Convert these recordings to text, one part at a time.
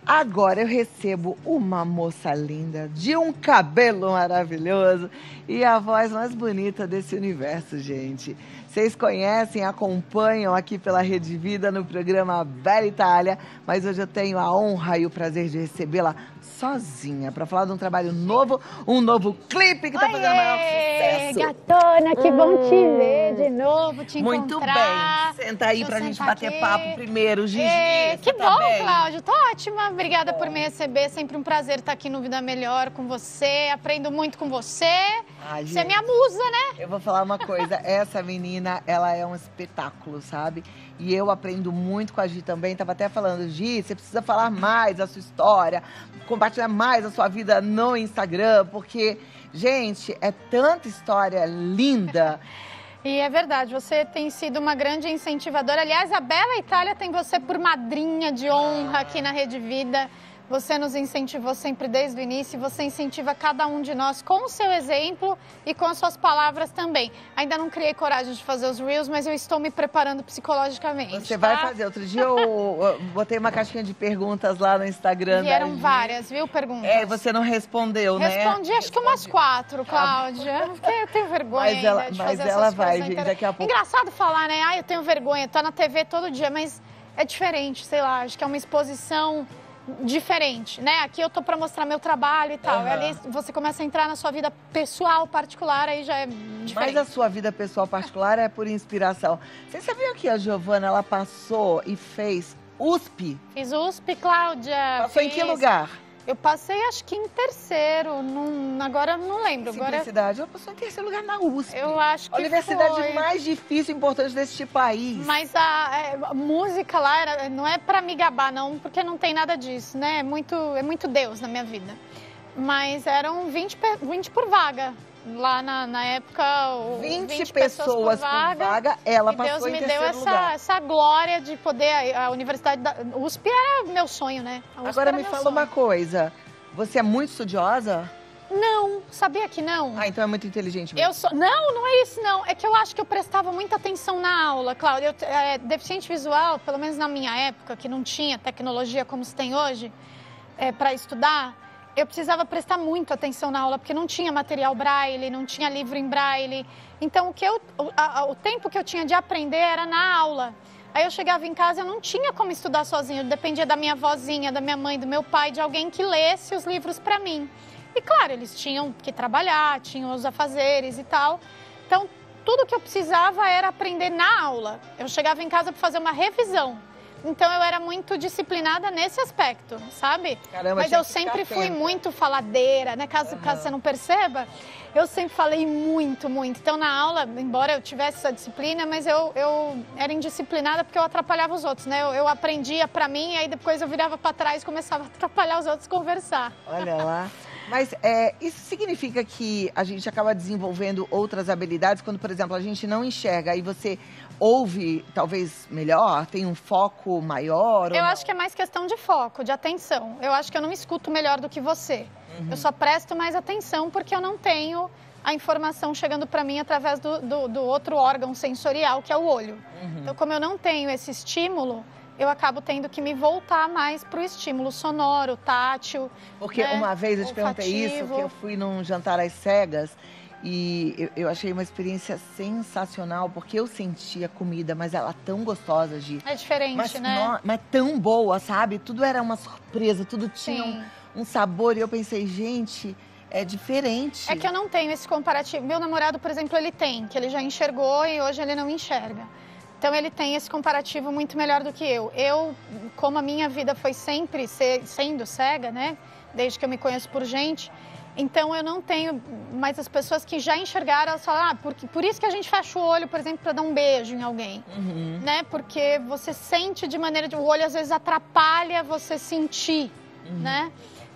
Agora eu recebo uma moça linda, de um cabelo maravilhoso e a voz mais bonita desse universo, gente. Vocês conhecem, acompanham aqui pela Rede Vida no programa Bela Itália, mas hoje eu tenho a honra e o prazer de recebê-la sozinha para falar de um trabalho novo, um novo clipe que tá fazendo maior sucesso. Gatona, que bom te ver de novo, te Muito encontrar. bem. Senta aí pra gente bater aqui. papo primeiro, Gigi. Que tá bom, bem? Cláudio. Tô ótima. Obrigada por me receber. Sempre um prazer estar aqui no Vida Melhor com você. Aprendo muito com você. Você é minha musa, né? Eu vou falar uma coisa. Essa menina, ela é um espetáculo, sabe? E eu aprendo muito com a Gi também. Tava até falando, Gi, você precisa falar mais a sua história, compartilhar mais a sua vida no Instagram, porque, gente, é tanta história linda. E é verdade, você tem sido uma grande incentivadora. Aliás, a Bela Itália tem você por madrinha de honra aqui na Rede Vida. Você nos incentivou sempre desde o início e você incentiva cada um de nós com o seu exemplo e com as suas palavras também. Ainda não criei coragem de fazer os Reels, mas eu estou me preparando psicologicamente. Você vai fazer. Outro dia eu botei uma caixinha de perguntas lá no Instagram. Vieram várias, viu, perguntas. É, você não respondeu, né? Respondi acho que umas 4, Cláudia. Porque eu tenho vergonha de fazer essas coisas. Mas ela vai, gente, daqui a pouco. Engraçado falar, né? Ah, eu tenho vergonha, tô na TV todo dia, mas é diferente, sei lá, acho que é uma exposição diferente, né? Aqui eu tô pra mostrar meu trabalho e tal. E ali você começa a entrar na sua vida pessoal, particular, aí já é diferente. Mas a sua vida pessoal particular é por inspiração. Você sabia que a Giovana, ela passou e fez USP? Fiz USP, Cláudia. Passou em que lugar? Eu passei, acho que em terceiro, agora eu não lembro. Simplicidade, ela passou em terceiro lugar na USP. Eu acho que a universidade mais difícil e importante deste país. Mas a música lá não é pra me gabar, não, porque não tem nada disso, né? É muito Deus na minha vida. Mas eram 20 por vaga. Lá na época, 20 pessoas por vaga, ela passou em terceiro lugar. Deus me deu essa glória de poder, a Universidade da USP era meu sonho, né? Agora me fala uma coisa, você é muito estudiosa? Não, sabia que não. Ah, então é muito inteligente mesmo. Não é isso não, é que eu acho que eu prestava muita atenção na aula, Cláudia. Deficiente visual, pelo menos na minha época, que não tinha tecnologia como se tem hoje, para estudar, eu precisava prestar muito atenção na aula, porque não tinha material braille, não tinha livro em braille. Então, o tempo que eu tinha de aprender era na aula. Aí eu chegava em casa, eu não tinha como estudar sozinha, eu dependia da minha vozinha, da minha mãe, do meu pai, de alguém que lesse os livros para mim. E claro, eles tinham que trabalhar, tinham os afazeres e tal. Então, tudo que eu precisava era aprender na aula. Eu chegava em casa para fazer uma revisão. Então, eu era muito disciplinada nesse aspecto, sabe? Caramba, mas eu sempre fui muito faladeira, né? Caso você não perceba, eu sempre falei muito, muito. Então, na aula, embora eu tivesse essa disciplina, mas eu era indisciplinada porque eu atrapalhava os outros, né? Eu aprendia pra mim, e aí depois eu virava pra trás e começava a atrapalhar os outros conversar. Olha lá. Mas isso significa que a gente acaba desenvolvendo outras habilidades quando, por exemplo, a gente não enxerga, aí você ouve talvez melhor, tem um foco maior? Eu acho que é mais questão de foco, de atenção. Eu acho que eu não escuto melhor do que você. Eu só presto mais atenção porque eu não tenho a informação chegando para mim através do outro órgão sensorial, que é o olho. Então, como eu não tenho esse estímulo, eu acabo tendo que me voltar mais para o estímulo sonoro, tátil. Porque uma vez eu te perguntei isso, que eu fui num jantar às cegas e eu achei uma experiência sensacional, porque eu sentia comida, mas ela tão gostosa, Gi. É diferente, né? Mas tão boa, sabe? Tudo era uma surpresa, tudo tinha um sabor e eu pensei, gente, é diferente. É que eu não tenho esse comparativo. Meu namorado, por exemplo, ele tem, que ele já enxergou e hoje ele não enxerga. Então, ele tem esse comparativo muito melhor do que eu. Eu, como a minha vida foi sempre sendo cega, né? Desde que eu me conheço por gente. Então, eu não tenho... Mas as pessoas que já enxergaram, elas falam... por isso que a gente fecha o olho, por exemplo, para dar um beijo em alguém. Né? Porque você sente de maneira... O olho, às vezes, atrapalha você sentir, né?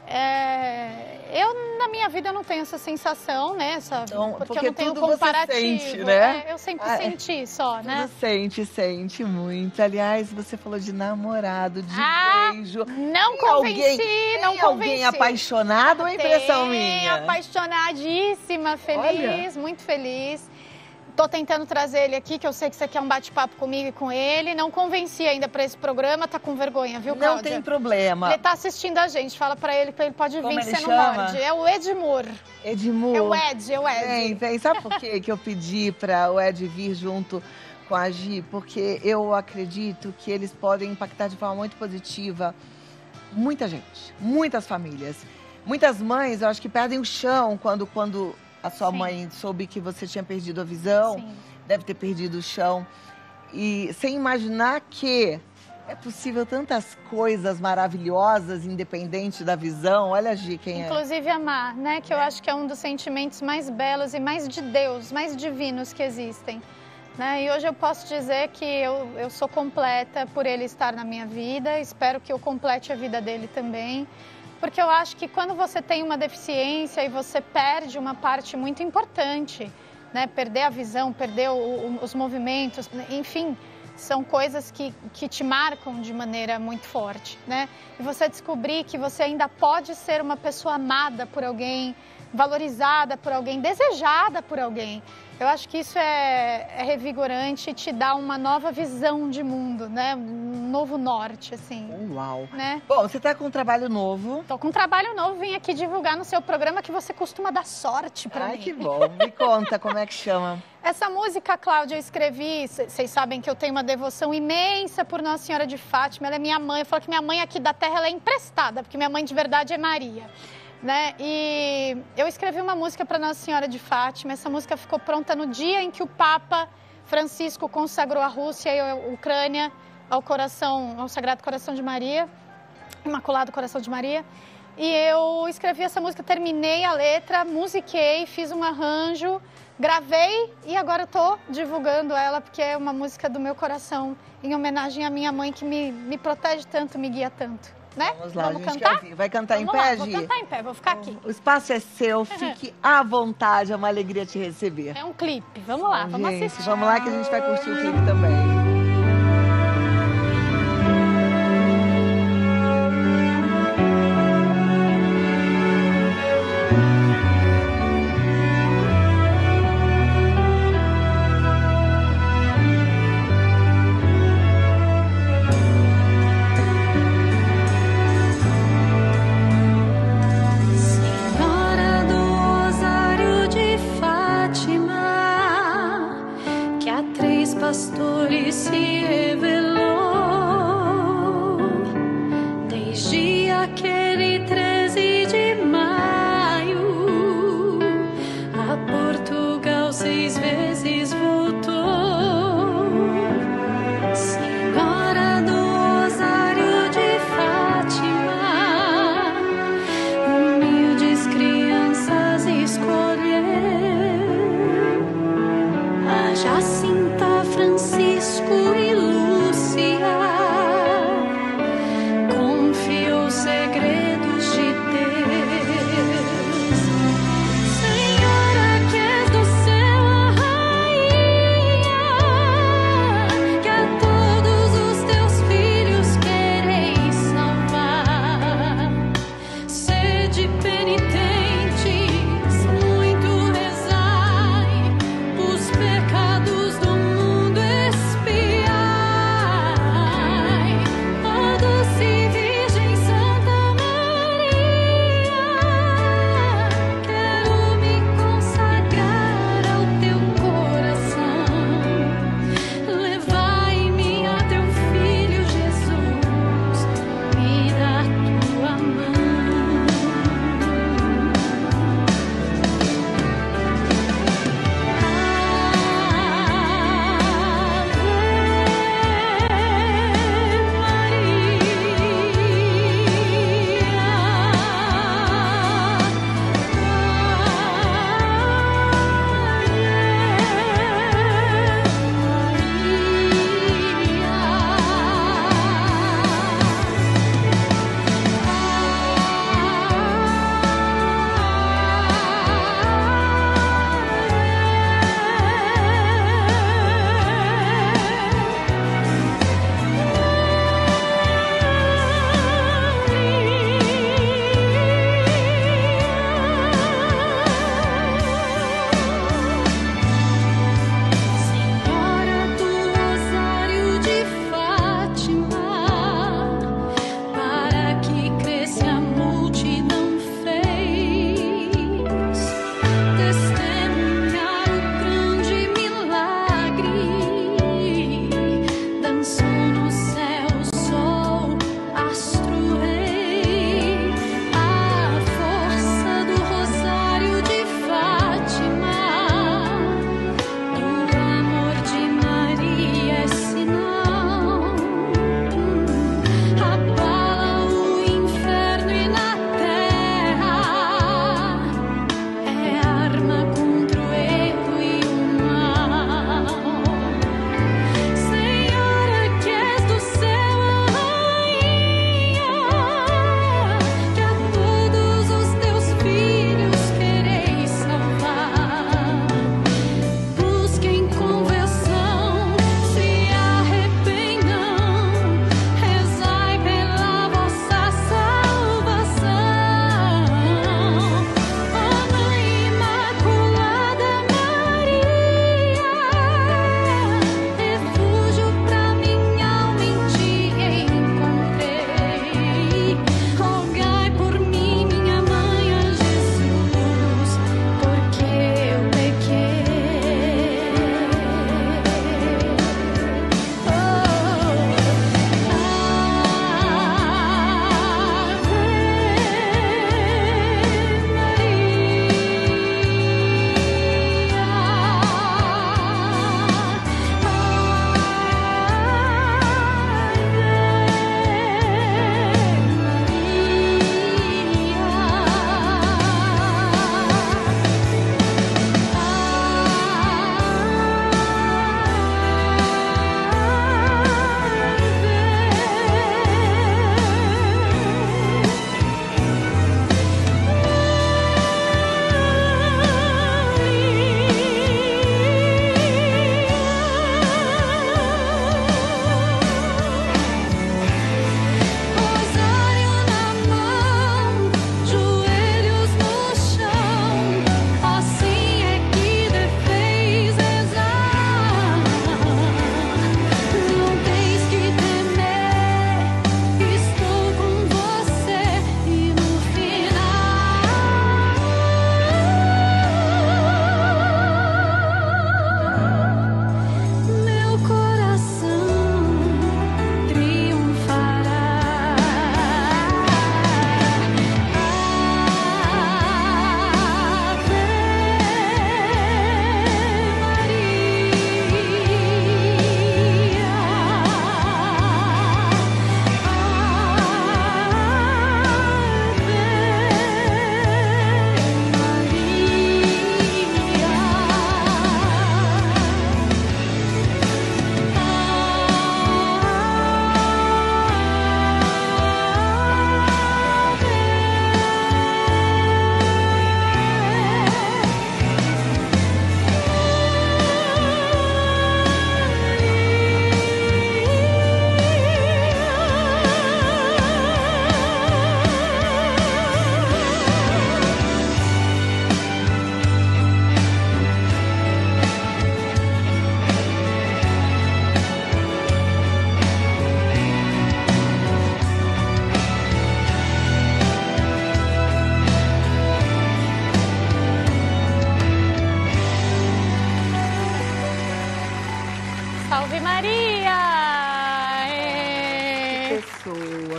Eu, na minha vida, não tenho essa sensação, né? Então, porque eu não tenho tudo comparativo. Você sente, né? Eu sempre senti só, né? Tudo sente muito. Aliás, você falou de namorado, de beijo. Não convenci. Alguém apaixonado ou é impressão minha? Apaixonadíssima, feliz, muito feliz. Tô tentando trazer ele aqui, que eu sei que você quer um bate-papo comigo e com ele. Não convenci ainda para esse programa, tá com vergonha, viu, Cláudia? Não tem problema. Ele tá assistindo a gente, fala para ele que ele pode vir, você não morde. É o Edmur. Edmur. É o Ed. Vem. Sabe por quê que eu pedi para o Ed vir junto com a Gi? Porque eu acredito que eles podem impactar de forma muito positiva muita gente, muitas famílias. Muitas mães, eu acho que perdem o chão quando a sua mãe soube que você tinha perdido a visão. Sim. Deve ter perdido o chão. E sem imaginar que é possível tantas coisas maravilhosas, independente da visão. Olha, Gi, quem Inclusive amar, né? Que eu acho que é um dos sentimentos mais belos e mais de Deus, mais divinos que existem. Né? E hoje eu posso dizer que eu sou completa por ele estar na minha vida. Espero que eu complete a vida dele também. Porque eu acho que quando você tem uma deficiência e você perde uma parte muito importante, né? Perder a visão, perder os movimentos, enfim, são coisas que te marcam de maneira muito forte, né? E você descobrir que você ainda pode ser uma pessoa amada por alguém, valorizada por alguém, desejada por alguém. Eu acho que isso é revigorante e te dá uma nova visão de mundo, né? Um novo norte, assim. Uau! Né? Bom, você tá com um trabalho novo. Tô com um trabalho novo, vim aqui divulgar no seu programa que você costuma dar sorte pra mim. Ai, que bom. Me conta como é que chama. Essa música, Cláudia, eu escrevi, vocês sabem que eu tenho uma devoção imensa por Nossa Senhora de Fátima, ela é minha mãe. Eu falo que minha mãe aqui da terra ela é emprestada, porque minha mãe de verdade é Maria. Né? E eu escrevi uma música para Nossa Senhora de Fátima. Essa música ficou pronta no dia em que o Papa Francisco consagrou a Rússia e a Ucrânia ao Sagrado Coração de Maria, Imaculado Coração de Maria. E eu escrevi essa música, terminei a letra, musiquei, fiz um arranjo, gravei e agora eu tô divulgando ela porque é uma música do meu coração em homenagem à minha mãe que me protege tanto, me guia tanto. Né? Vamos lá, vamos cantar? Vai cantar Vamos em pé, lá, Gi? Vou cantar em pé, vou ficar aqui. O espaço é seu, fique à vontade, é uma alegria te receber. É um clipe, vamos lá, vamos assistir. Vamos lá que a gente vai curtir o clipe também. Pastores se revelou desde aquele 13 de maio a Portugal 6 vezes voltou. Senhora do Rosário de Fátima, humildes crianças escolheu a Jacinta, Francisco e Lúcia, confiou segredos de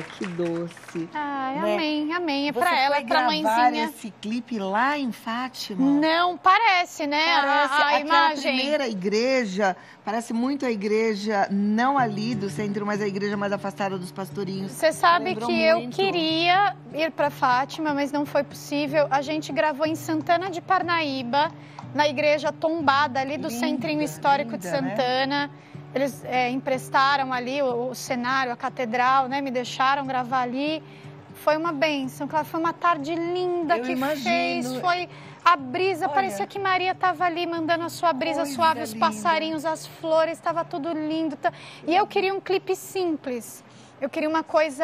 que doce. Ai, né? amém, amém. É Você pra ela, foi é pra gravar mãezinha. esse clipe lá em Fátima? Não, parece, né? Parece A aquela imagem. primeira igreja, parece muito a igreja, não ali do centro, mas a igreja mais afastada dos pastorinhos. Você sabe Lembrou que eu muito. queria ir para Fátima, mas não foi possível. A gente gravou em Santana de Parnaíba, na igreja tombada ali do Linda, Centrinho Histórico de linda, né? Santana. Eles emprestaram ali o cenário, a catedral, né? Me deixaram gravar ali. Foi uma bênção, claro. Foi uma tarde linda Eu que imagino. fez. Foi a brisa, Olha. parecia que Maria estava ali mandando a sua brisa Coisa suave, os linda. passarinhos, as flores, estava tudo lindo. E eu queria um clipe simples. Eu queria uma coisa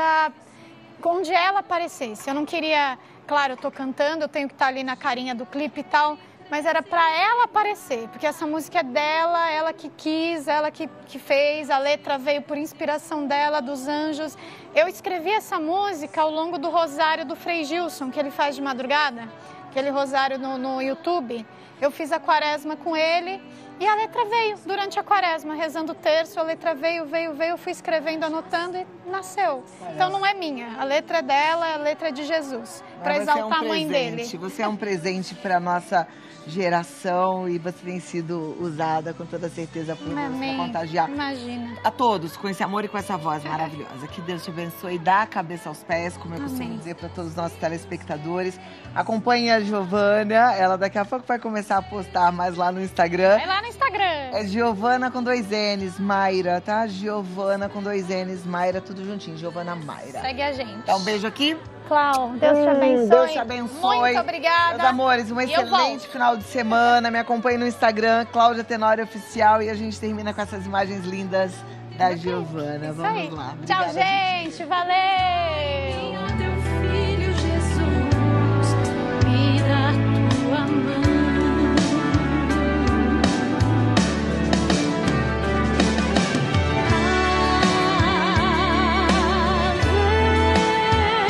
onde ela aparecesse. Eu não queria, claro, eu tô cantando, eu tenho que estar ali na carinha do clipe e tal, mas era para ela aparecer, porque essa música é dela, ela que quis, ela que fez, a letra veio por inspiração dela, dos anjos. Eu escrevi essa música ao longo do rosário do Frei Gilson, que ele faz de madrugada, aquele rosário no YouTube. Eu fiz a quaresma com ele e a letra veio durante a quaresma, rezando o terço, a letra veio, eu fui escrevendo, anotando e nasceu. Então não é minha, a letra é dela, a letra é de Jesus, para exaltar a mãe dele. Você é um presente para nossa geração e você tem sido usada com toda certeza por Deus para Amém. contagiar Imagina. a todos com esse amor e com essa voz maravilhosa. Que Deus te abençoe da cabeça aos pés, como eu costumo Amém. dizer para todos os nossos telespectadores. Acompanhe a Giovana, ela daqui a pouco vai começar a postar mais lá no Instagram. Vai lá no Instagram. É Giovana com 2 N's, Mayra, tá? Giovana com 2 N's, Mayra, tudo juntinho, Giovana Mayra. Segue a gente. Dá um beijo aqui. Clau, Deus te abençoe. Deus te abençoe. Muito obrigada. Meus amores, um E eu excelente volto. final de semana. Me acompanhe no Instagram, Cláudia Tenório Oficial. E a gente termina com essas imagens lindas da Giovana. Isso Vamos aí. lá. Tchau, Obrigada, gente. Valeu.